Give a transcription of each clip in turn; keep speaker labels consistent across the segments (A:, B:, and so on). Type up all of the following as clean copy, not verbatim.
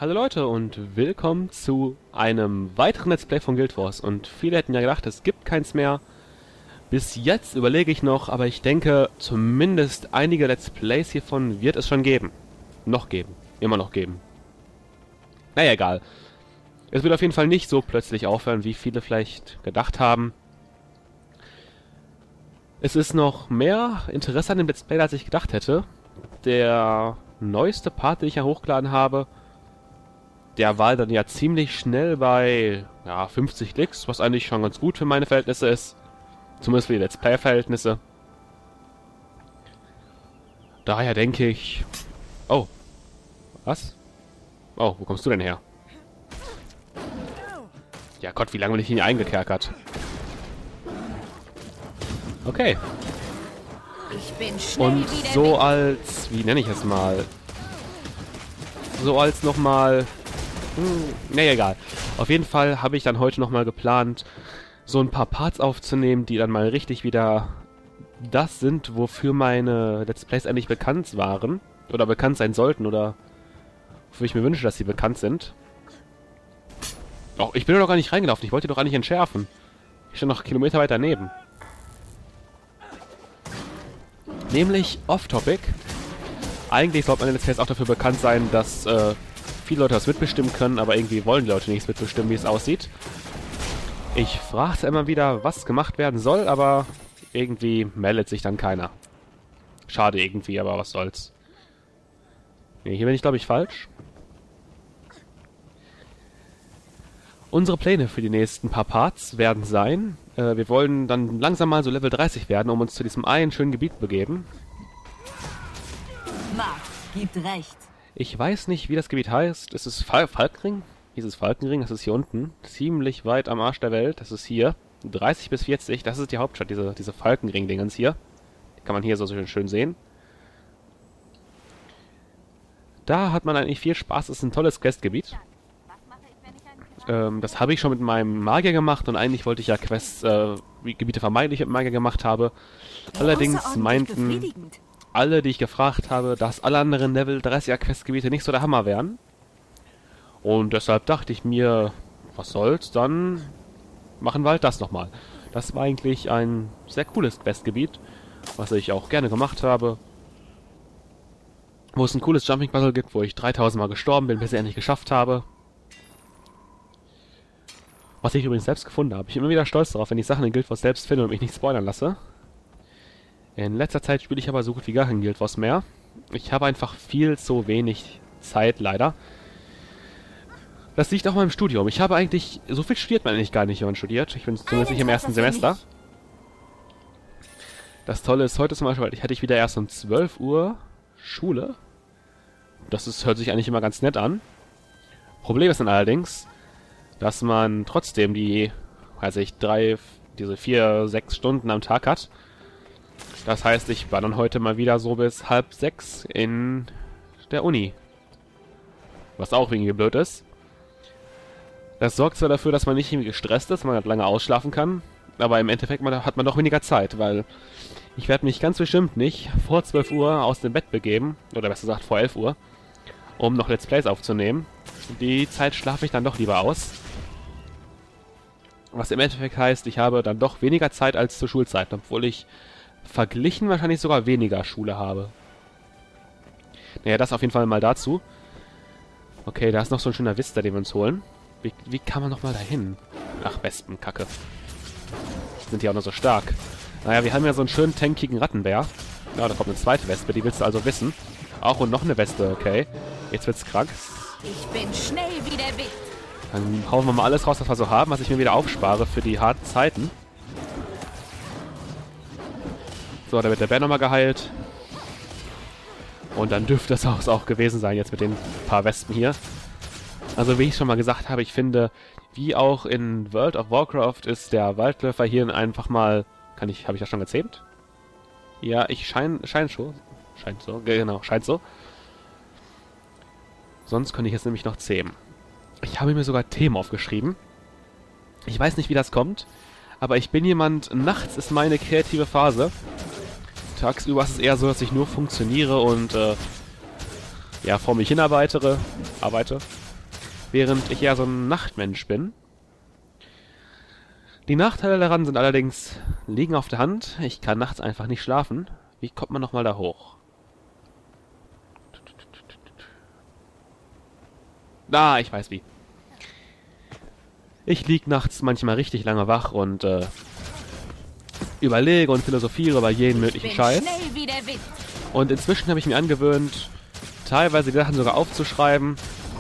A: Hallo Leute und willkommen zu einem weiteren Let's Play von Guild Wars. Und viele hätten ja gedacht, es gibt keins mehr. Bis jetzt überlege ich noch, aber ich denke, zumindest einige Let's Plays hiervon wird es schon geben. Noch geben. Immer noch geben. Naja, egal. Es wird auf jeden Fall nicht so plötzlich aufhören, wie viele vielleicht gedacht haben. Es ist noch mehr Interesse an dem Let's Play, als ich gedacht hätte. Der neueste Part, den ich ja hochgeladen habe, der war dann ja ziemlich schnell bei 50 Klicks, was eigentlich schon ganz gut für meine Verhältnisse ist. Zumindest für die Let's Play-Verhältnisse. Daher denke ich... Oh. Was? Oh, wo kommst du denn her? Ja Gott, wie lange bin ich hier eingekerkert? Okay.
B: Ich bin schnell
A: Und
B: wieder
A: so
B: weg.
A: als... Wie nenne ich es mal? So als nochmal... Nee, egal. Auf jeden Fall habe ich dann heute nochmal geplant, so ein paar Parts aufzunehmen, die dann mal richtig wieder das sind, wofür meine Let's Plays eigentlich bekannt waren. Oder bekannt sein sollten, oder wofür ich mir wünsche, dass sie bekannt sind. Doch, ich bin doch gar nicht reingelaufen. Ich wollte doch gar nicht entschärfen. Ich stand noch Kilometer weiter neben. Nämlich Off-Topic. Eigentlich sollte meine Let's Plays auch dafür bekannt sein, dass viele Leute das mitbestimmen können, aber irgendwie wollen die Leute nichts mitbestimmen, wie es aussieht. Ich frage immer wieder, was gemacht werden soll, aber irgendwie meldet sich dann keiner. Schade irgendwie, aber was soll's. Nee, hier bin ich, glaube ich, falsch. Unsere Pläne für die nächsten paar Parts werden sein, wir wollen dann langsam mal so Level 30 werden, um uns zu diesem einen schönen Gebiet begeben.
B: Mark gibt recht.
A: Ich weiß nicht, wie das Gebiet heißt. Es ist Falkenring? Hieß es Falkenring? Das ist hier unten. Ziemlich weit am Arsch der Welt. Das ist hier. 30 bis 40. Das ist die Hauptstadt, diese Falkenring-Dingens hier. Die kann man hier so schön sehen. Da hat man eigentlich viel Spaß. Es ist ein tolles Questgebiet. Das habe ich schon mit meinem Magier gemacht. Und eigentlich wollte ich ja Quests, wie Gebiete vermeiden, die ich mit Magier gemacht habe. Allerdings
B: Außerordentlich
A: meinten
B: befriedigend.
A: alle, die ich gefragt habe, dass alle anderen Level 30er Questgebiete nicht so der Hammer wären. Und deshalb dachte ich mir, was soll's, dann machen wir halt das nochmal. Das war eigentlich ein sehr cooles Questgebiet, was ich auch gerne gemacht habe. Wo es ein cooles Jumping Puzzle gibt, wo ich 3000 Mal gestorben bin, bis ich endlich geschafft habe. Was ich übrigens selbst gefunden habe. Ich bin immer wieder stolz darauf, wenn ich Sachen in Guild Wars selbst finde und mich nicht spoilern lasse. In letzter Zeit spiele ich aber so gut wie gar kein Guild Wars mehr. Ich habe einfach viel zu wenig Zeit, leider. Das liegt auch mal im Studium. Ich habe eigentlich... So viel studiert man eigentlich gar nicht, wenn man studiert. Ich bin zumindest nicht im ersten Semester. Das Tolle ist, heute zum Beispiel hatte ich wieder erst um 12 Uhr Schule. Hört sich eigentlich immer ganz nett an. Problem ist dann allerdings, dass man trotzdem diese 4, 6 Stunden am Tag hat. Das heißt, ich war dann heute mal wieder so bis 5:30 in der Uni. Was auch irgendwie blöd ist. Das sorgt zwar dafür, dass man nicht irgendwie gestresst ist, man halt lange ausschlafen kann, aber im Endeffekt hat man doch weniger Zeit, weil ich werde mich ganz bestimmt nicht vor 12 Uhr aus dem Bett begeben, oder besser gesagt vor 11 Uhr, um noch Let's Plays aufzunehmen. Die Zeit schlafe ich dann doch lieber aus. Was im Endeffekt heißt, ich habe dann doch weniger Zeit als zur Schulzeit, obwohl ich verglichen wahrscheinlich sogar weniger Schule habe. Naja, das auf jeden Fall mal dazu. Okay, da ist noch so ein schöner Vista, den wir uns holen. Wie kann man nochmal da hin? Ach, Wespenkacke. Sind die auch noch so stark. Naja, wir haben ja so einen schönen tankigen Rattenbär. Ja, da kommt eine zweite Wespe, die willst du also wissen. Auch und noch eine Wespe, okay. Jetzt wird's krank.
B: Ich bin schnell wieder weg.
A: Dann hauen wir mal alles raus, was wir so haben, was ich mir wieder aufspare für die harten Zeiten. So, da wird der Bär nochmal geheilt. Und dann dürfte das auch gewesen sein, jetzt mit den paar Wespen hier. Also wie ich schon mal gesagt habe, ich finde, wie auch in World of Warcraft ist der Waldläufer hier einfach mal... Habe ich das schon gezähmt? Ja, scheint schon. Scheint so, genau, scheint so. Sonst könnte ich jetzt nämlich noch zähmen. Ich habe mir sogar Themen aufgeschrieben. Ich weiß nicht, wie das kommt, aber ich bin jemand... Nachts ist meine kreative Phase. Tagsüber ist es eher so, dass ich nur funktioniere und vor mich hin arbeite. während ich eher so ein Nachtmensch bin. Die Nachteile daran sind allerdings, liegen auf der Hand. Ich kann nachts einfach nicht schlafen. Wie kommt man nochmal da hoch? Ah, ich weiß wie. Ich lieg nachts manchmal richtig lange wach und überlege und philosophiere über jeden möglichen Scheiß.
B: Schnell wie der Wind.
A: Und inzwischen habe ich mir angewöhnt, teilweise die Sachen sogar aufzuschreiben,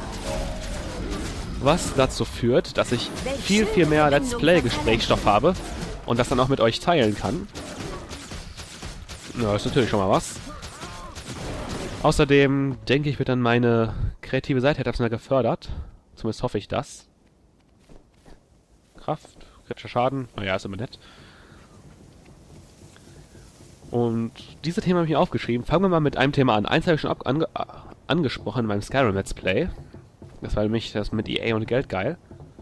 A: was dazu führt, dass ich viel, viel mehr Let's Play-Gesprächsstoff habe und das dann auch mit euch teilen kann. Ja, ist natürlich schon mal was. Außerdem denke ich, wird dann meine kreative Seite etwas mehr gefördert. Zumindest hoffe ich das. Kraft, kritischer Schaden, naja, ist immer nett. Und diese Themen habe ich mir aufgeschrieben. Fangen wir mal mit einem Thema an. Eins habe ich schon angesprochen in meinem Skyrim Let's Play. Das war nämlich das mit EA und Geld geil.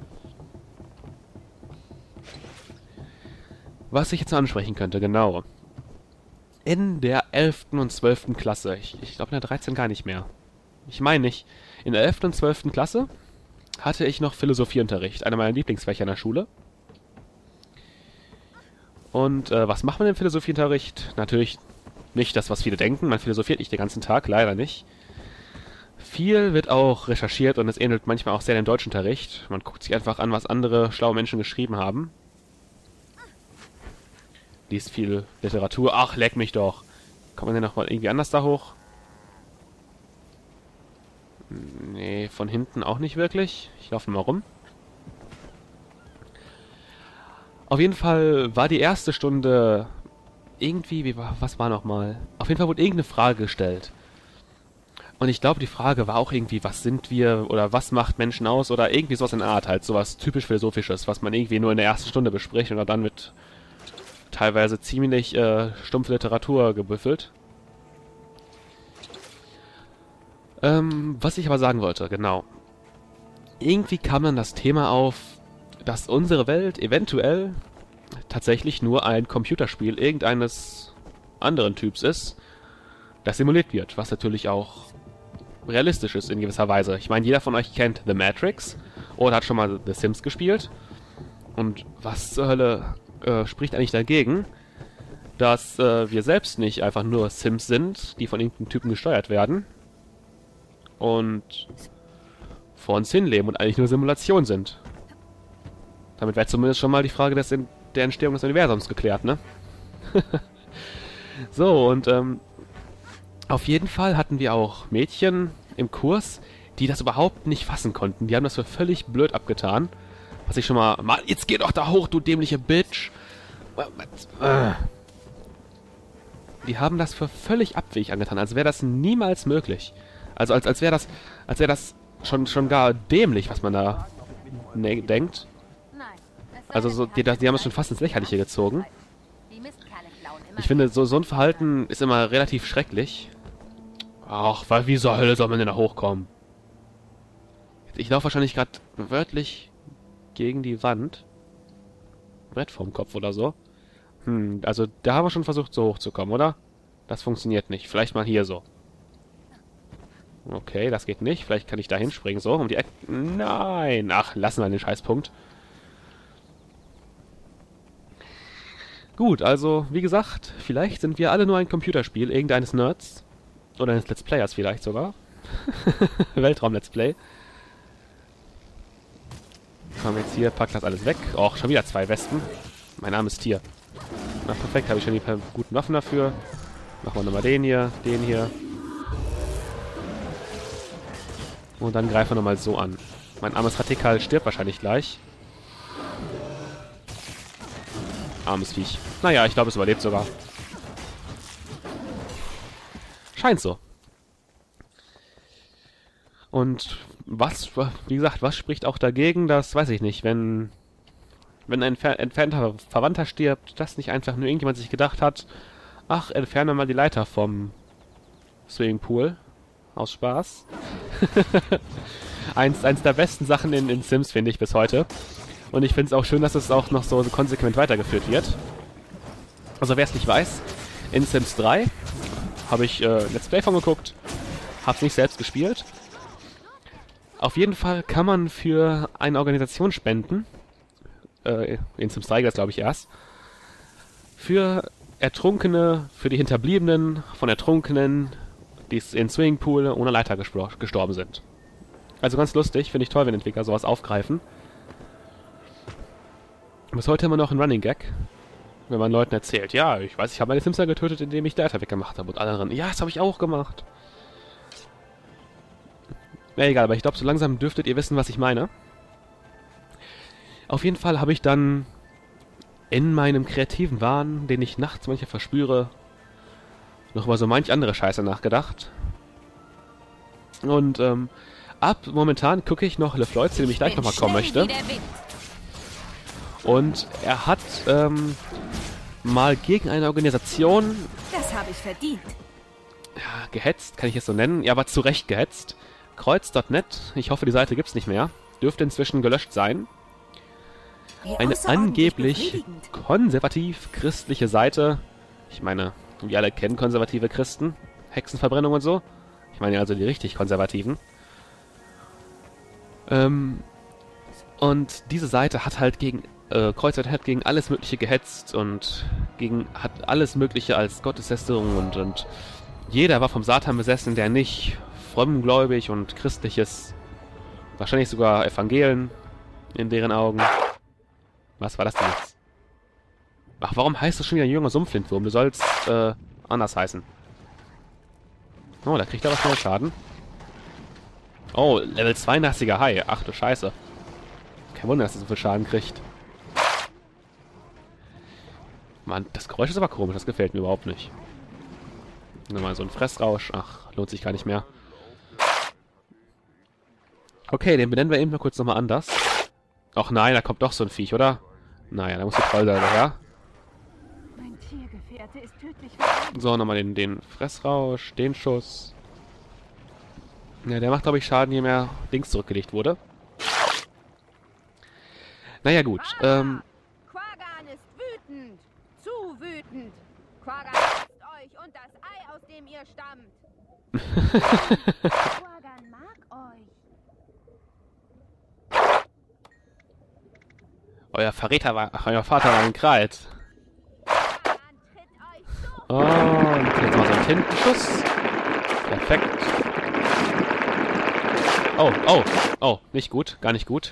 A: Was ich jetzt noch ansprechen könnte, genau. In der 11. und 12. Klasse, ich glaube in der 13 gar nicht mehr. Ich meine nicht. In der 11. und 12. Klasse hatte ich noch Philosophieunterricht, einer meiner Lieblingsfächer in der Schule. Und was macht man im Philosophieunterricht? Natürlich nicht das, was viele denken. Man philosophiert nicht den ganzen Tag, leider nicht. Viel wird auch recherchiert und es ähnelt manchmal auch sehr dem Deutschunterricht. Man guckt sich einfach an, was andere schlaue Menschen geschrieben haben. Liest viel Literatur. Ach, leck mich doch. Kommt man denn noch mal irgendwie anders da hoch? Nee, von hinten auch nicht wirklich. Ich laufe mal rum. Auf jeden Fall war die erste Stunde irgendwie, was war nochmal? Auf jeden Fall wurde irgendeine Frage gestellt. Und ich glaube, die Frage war auch irgendwie, was sind wir oder was macht Menschen aus oder irgendwie sowas in der Art, halt sowas typisch Philosophisches, was man irgendwie nur in der ersten Stunde bespricht oder dann mit teilweise ziemlich stumpfe Literatur gebüffelt. Was ich aber sagen wollte, genau. Irgendwie kam dann das Thema auf, dass unsere Welt eventuell tatsächlich nur ein Computerspiel irgendeines anderen Typs ist, das simuliert wird, was natürlich auch realistisch ist in gewisser Weise. Ich meine, jeder von euch kennt The Matrix oder hat schon mal The Sims gespielt. Und was zur Hölle spricht eigentlich dagegen, dass wir selbst nicht einfach nur Sims sind, die von irgendeinem Typen gesteuert werden und vor uns hinleben und eigentlich nur Simulation sind. Damit wäre zumindest schon mal die Frage der Entstehung des Universums geklärt, ne? So, und auf jeden Fall hatten wir auch Mädchen im Kurs, die das überhaupt nicht fassen konnten. Die haben das für völlig blöd abgetan. Was ich schon mal... Mann, jetzt geh doch da hoch, du dämliche Bitch! Die haben das für völlig abwegig angetan, als wäre das niemals möglich. Also als wäre das schon gar dämlich, was man da denkt. Also so, die haben es schon fast ins Lächerliche gezogen. Ich finde, so ein Verhalten ist immer relativ schrecklich. Ach, wie zur Hölle soll man denn da hochkommen? Ich laufe wahrscheinlich gerade wörtlich gegen die Wand. Brett vorm Kopf oder so. Also da haben wir schon versucht, so hochzukommen, oder? Das funktioniert nicht. Vielleicht mal hier so. Okay, das geht nicht. Vielleicht kann ich da hinspringen, so, um die Ecke. Nein! Ach, lassen wir den Scheißpunkt. Gut, also, wie gesagt, vielleicht sind wir alle nur ein Computerspiel irgendeines Nerds. Oder eines Let's Players vielleicht sogar. Weltraum-Let's Play. Kommen wir jetzt hier, pack das alles weg. Och, schon wieder 2 Wespen. Mein armes Tier. Na, perfekt, habe ich schon die guten Waffen dafür. Machen wir nochmal den hier. Und dann greifen wir nochmal so an. Mein armes Radikal stirbt wahrscheinlich gleich. Armes Viech. Naja, ich glaube, es überlebt sogar. Scheint so. Und wie gesagt, was spricht auch dagegen? Das weiß ich nicht. Wenn ein entfernter Verwandter stirbt, dass nicht einfach nur irgendjemand sich gedacht hat, ach, entferne mal die Leiter vom Swimmingpool. Aus Spaß. eins der besten Sachen in Sims, finde ich, bis heute. Und ich finde es auch schön, dass es auch noch so konsequent weitergeführt wird. Also wer es nicht weiß, in Sims 3 habe ich Let's Play von geguckt, habe es nicht selbst gespielt. Auf jeden Fall kann man für eine Organisation spenden. In Sims 3 das glaube ich erst. Für Ertrunkene, für die Hinterbliebenen von Ertrunkenen, die in Swimmingpool ohne Leiter gestorben sind. Also ganz lustig, finde ich toll, wenn Entwickler sowas aufgreifen. Bis heute immer noch ein Running Gag, wenn man Leuten erzählt, ja, ich weiß, ich habe meine Simser getötet, indem ich Leiter weggemacht habe. Und anderen, ja, das habe ich auch gemacht. Na egal, aber ich glaube, so langsam dürftet ihr wissen, was ich meine. Auf jeden Fall habe ich dann in meinem kreativen Wahn, den ich nachts manchmal verspüre, noch über so manch andere Scheiße nachgedacht. Und ab momentan gucke ich noch LeFloid, zu dem ich gleich nochmal kommen möchte. Und er hat mal gegen eine Organisation...
B: Das habe ich verdient.
A: Ja, gehetzt, kann ich es so nennen. Ja, aber zu Recht gehetzt. Kreuz.net, ich hoffe, die Seite gibt's nicht mehr. Dürfte inzwischen gelöscht sein. Eine angeblich konservativ-christliche Seite. Ich meine, wir alle kennen konservative Christen. Hexenverbrennung und so. Ich meine also die richtig Konservativen. Und diese Seite hat halt gegen Kreuz.net gegen alles Mögliche gehetzt und hat alles Mögliche als Gotteslästerung und jeder war vom Satan besessen, der nicht frommgläubig und christliches, wahrscheinlich sogar Evangelien in deren Augen. Was war das denn jetzt? Ach, warum heißt das schon wieder ein junger Sumpflindwurm? Du sollst anders heißen. Oh, da kriegt er was mehr Schaden. Oh, Level 82er Hai. Ach du Scheiße. Kein Wunder, dass er so viel Schaden kriegt. Mann, das Geräusch ist aber komisch. Das gefällt mir überhaupt nicht. Nochmal so ein Fressrausch. Ach, lohnt sich gar nicht mehr. Okay, den benennen wir eben mal kurz nochmal anders. Ach nein, da kommt doch so ein Viech, oder? Naja, da muss die Trollseite her.
B: Mein Tiergefährte ist tödlich.
A: So, nochmal den Fressrausch, den Schuss. Ja, der macht, glaube ich, Schaden, je mehr Dings zurückgelegt wurde. Naja, gut.
C: Quaggan ist wütend. Zu wütend. Quaggan hasst euch und das Ei, aus dem ihr stammt. Quaggan mag euch.
A: Euer Verräter war... Ach, euer Vater war ein Kreit.
C: Quaggan tritt euch zu.
A: Und jetzt mal so ein Tintenschuss. Perfekt. Oh, oh, oh, nicht gut, gar nicht gut.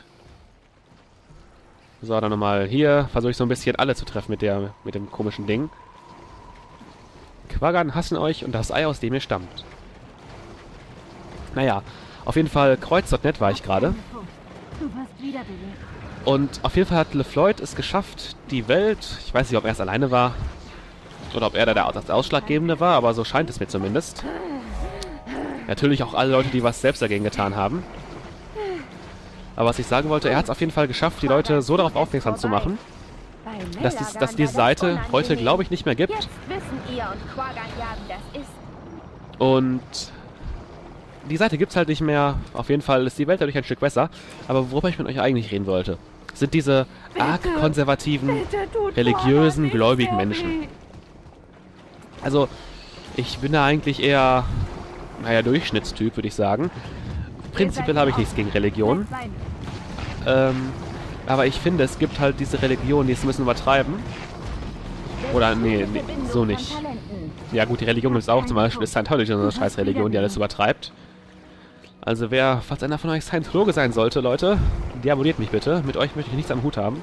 A: So, dann nochmal hier. Versuche ich so ein bisschen alle zu treffen mit dem komischen Ding. Quaggan hassen euch und das Ei, aus dem ihr stammt. Naja, auf jeden Fall Kreuz.net war ich gerade.
B: Du wirst wiederbelebt.
A: Und auf jeden Fall hat LeFloid es geschafft, die Welt... Ich weiß nicht, ob er es alleine war. Oder ob er da das Ausschlaggebende war, aber so scheint es mir zumindest. Natürlich auch alle Leute, die was selbst dagegen getan haben. Aber was ich sagen wollte, er hat es auf jeden Fall geschafft, die Leute so darauf aufmerksam zu machen, dass diese Seite heute, glaube ich, nicht mehr gibt.
C: Jetzt wissen ihr und Quaggan jagen, das ist.
A: Und die Seite gibt es halt nicht mehr. Auf jeden Fall ist die Welt dadurch ein Stück besser. Aber worüber ich mit euch eigentlich reden wollte, sind diese arg konservativen, religiösen, gläubigen Menschen. Also, ich bin da eigentlich eher, naja, Durchschnittstyp, würde ich sagen. Prinzipiell habe ich nichts gegen Religion. Aber ich finde, es gibt halt diese Religionen, die es ein bisschen übertreiben. Oder, nee, so nicht. Ja gut, die Religion gibt es auch. Zum Beispiel ist Scientology so eine scheiß Religion, die alles übertreibt. Also falls einer von euch Scientologe sein sollte, Leute, deabonniert mich bitte. Mit euch möchte ich nichts am Hut haben.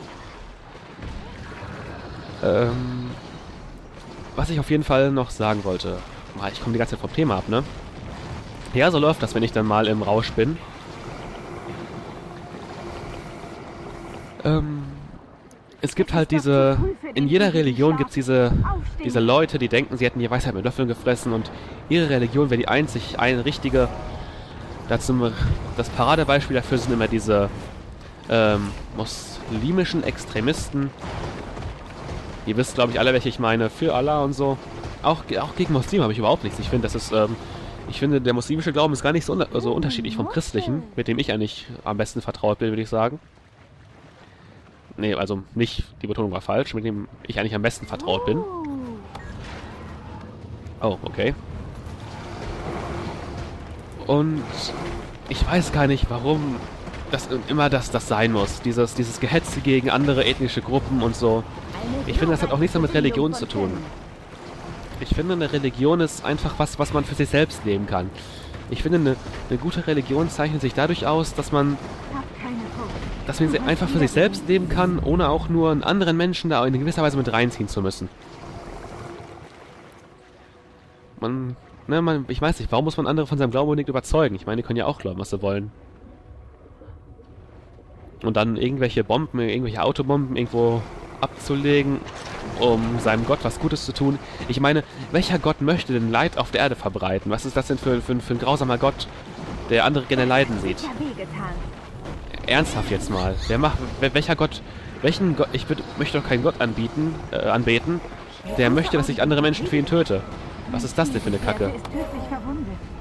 A: Was ich auf jeden Fall noch sagen wollte. Ich komme die ganze Zeit vom Thema ab, ne? Ja, so läuft das, wenn ich dann mal im Rausch bin. Es gibt halt in jeder Religion gibt es diese Leute, die denken, sie hätten die Weisheit mit Löffeln gefressen und ihre Religion wäre die einzig eine richtige. Das Paradebeispiel dafür sind immer diese muslimischen Extremisten. Ihr wisst, glaube ich, alle, welche ich meine. Für Allah und so. Auch gegen Muslime habe ich überhaupt nichts. Ich finde, ich finde, der muslimische Glauben ist gar nicht so unterschiedlich vom christlichen, mit dem ich eigentlich am besten vertraut bin, würde ich sagen. Nee, also nicht, die Betonung war falsch, mit dem ich eigentlich am besten vertraut bin. Oh, okay. Und Ich weiß gar nicht, warum das immer das sein muss. Dieses Gehetze gegen andere ethnische Gruppen und so. Ich finde, das hat auch nichts mehr mit Religion zu tun. Ich finde, eine Religion ist einfach was man für sich selbst leben kann. Ich finde, eine gute Religion zeichnet sich dadurch aus, dass man sie einfach für sich selbst leben kann, ohne auch nur einen anderen Menschen da in gewisser Weise mit reinziehen zu müssen. Ich weiß nicht, warum muss man andere von seinem Glauben unbedingt überzeugen? Ich meine, die können ja auch glauben, was sie wollen. Und dann irgendwelche Bomben, irgendwelche Autobomben irgendwo abzulegen, um seinem Gott was Gutes zu tun. Ich meine, welcher Gott möchte denn Leid auf der Erde verbreiten? Was ist das denn für ein grausamer Gott, der andere gerne leiden sieht? Ernsthaft jetzt mal. Welcher Gott, möchte doch keinen Gott anbeten, der möchte, dass ich andere Menschen für ihn töte. Was ist das denn für eine Kacke?
B: Er ist tödlich verwundet.